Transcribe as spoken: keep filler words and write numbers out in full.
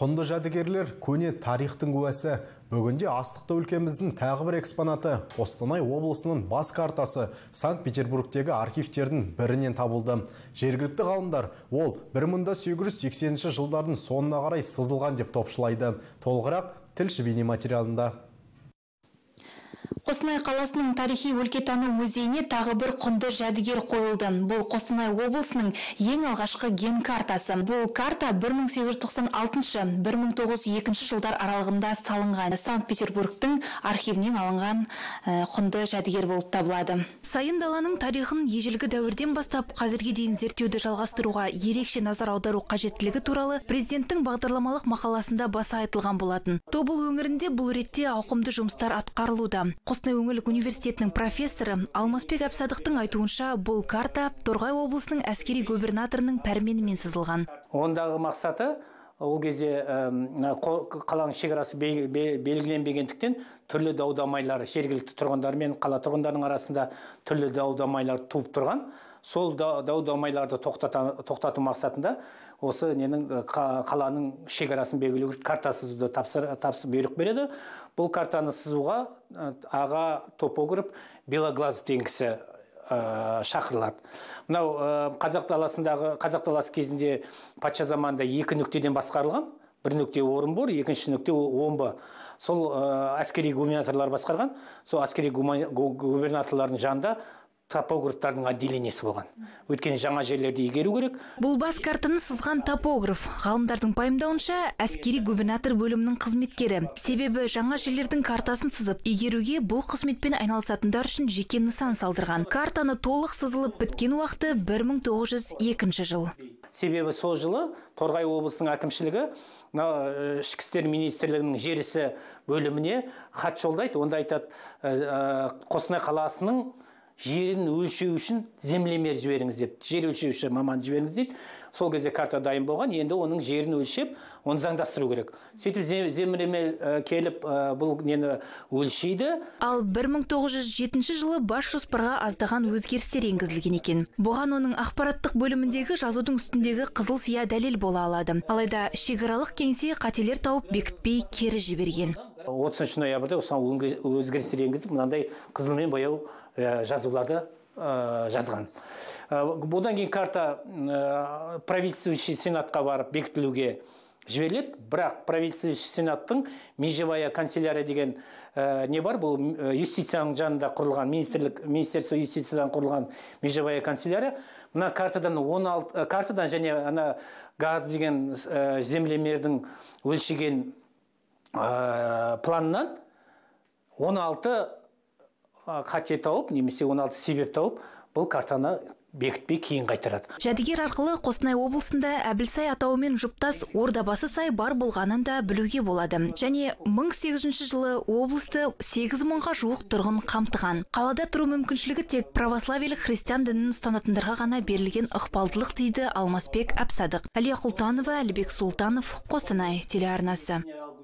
Құнды жәдігерлер көне тарихтың куәсі. Бүгінде астықты өлкеміздің тағы бір экспонаты Қостанай облысының бас картасы Санкт-Петербургтегі архивтердің бірінен табылды. Жергілікті ғалымдар ол бір мың сегіз жүз сексенінші жылдардың соңына қарай сызылған деп топшылайды. Толығырақ тілші бейнематериалында. Қостанай қаласының тарихи өлкетану музейіне тағы бір құнды жәдігер қойылды. Бұл Қостанай облысының ең алғашқы ген картасы. Бұл карта бір мың сегіз жүз тоқсан алтыншы - бір мың тоғыз жүз екінші жылдар аралығында салынған. Санкт-Петербургтің архивінен алынған ә, құнды жәдігер болып табылады. Сайын даланың тарихын ежелгі дәуірден бастап қазірге дейін зерттеуді жалғастыруға ерекше назар аудару қажеттілігі туралы президенттің бағдарламалық мақаласында баса айтылған болатын. Тобыл өңірінде бұл ретте ауқымды жұмыстар атқарылуда. Қостанай өңірлік университетінің профессоры Алмасбек Әбсадықтың айтуынша, бұл карта Торғай облысының әскери губернаторының пәрменімен сызылған. Ондағы мақсаты ол кезде қаланың шекарасы белгіленбегендіктен түрлі дау-дамайлар, жергілікті тұрғындар мен қала тұрғындарының арасында түрлі дау-дамайлар туып тұрған. Сол дау-дамайларды тоқтату мақсатында осы ненің қаланың шекарасын белгілеу карта сызуды тапсырып бұйрық береді. Бұл картаны сызуға аға топограф Белоглазов деген кісі шақырылады. Мынау қазақ даласындағы қазақ даласы кезінде патша заманында екі нүктеден басқарылған. Бір нүкте Орынбор, екінші нүкте Омбы. Сол әскери губернаторлар басқарған. Сол әскери губернаторлардың жанында топографтардың отделениесі болған. Өйткені жаңа жерлерді игеру керек. Бұл бас картаны сызған топограф ғалымдардың пайымдауынша әскери губернатор бөлімінің қызметкері. Себебі жаңа жерлердің картасын сызып игеруге бұл қызметпен айналысатындар үшін жеке нысан салдырған. Картаны толық сызылып біткен уақыты бір мың тоғыз жүз екінші жыл. Себебі сол жылы Торғай облысының әкімшілігі ішкі істер министрлігінің жер ісі бөліміне хат жолдайды. Онда айтады, Қостанай қаласының жерін өлшеу үшін землемер жіберіңіз деп, жер өлшеуші маман жіберіңіз дейді. Сол кезде карта дайын болған, енді оның жерін өлшеп, оны заңдастыру керек. Сөйтіп землемер келіп бұл нені өлшейді. Ал бір мың тоғыз жүз жетінші жылы бас жоспарға аздаған өзгерістер енгізілген екен. Бұған оның ақпараттық бөліміндегі жазудың үстіндегі қызыл сия дәлел бола алады. Алайда шекаралық кеңсе қателер тауып бекітпей кері жіберген. отызыншы ноябрьда осыған өзгерістер енгізіп, мынандай қызылмен бояу жазуларды жазған. Бұдан кейін карта правительствующий сенатқа барып бекітілуге жіберіледі, бірақ правительствующий сенаттың межевая канцелярия деген не бар, бұл юстицияның жанында құрылған, министерство юстициядан құрылған межевая канцелярия. Мына картадан он алты картадан және ана газ деген землемердің өлшеген планынан он алты қате тауып, немесе он алты себеп тауып, бұл картаны бекітпей кейін қайтарады. Жәдігер арқылы Қостанай облысында Әбілсай атауымен жұптас Ордабасы сай бар болғанын да білуге болады. Және мың сегіз жүзінші жылы облысты сегіз мыңға жуық тұрғын қамтыған. Қалада тұру мүмкіншілігі тек православиялық христиан дінін ұстанатындарға ғана берілген ықпалдылық дейді Алмасбек Әбсадық. Әлия Құлтанова, Әлібек Сұлтанов, Қостанай телеарнасы.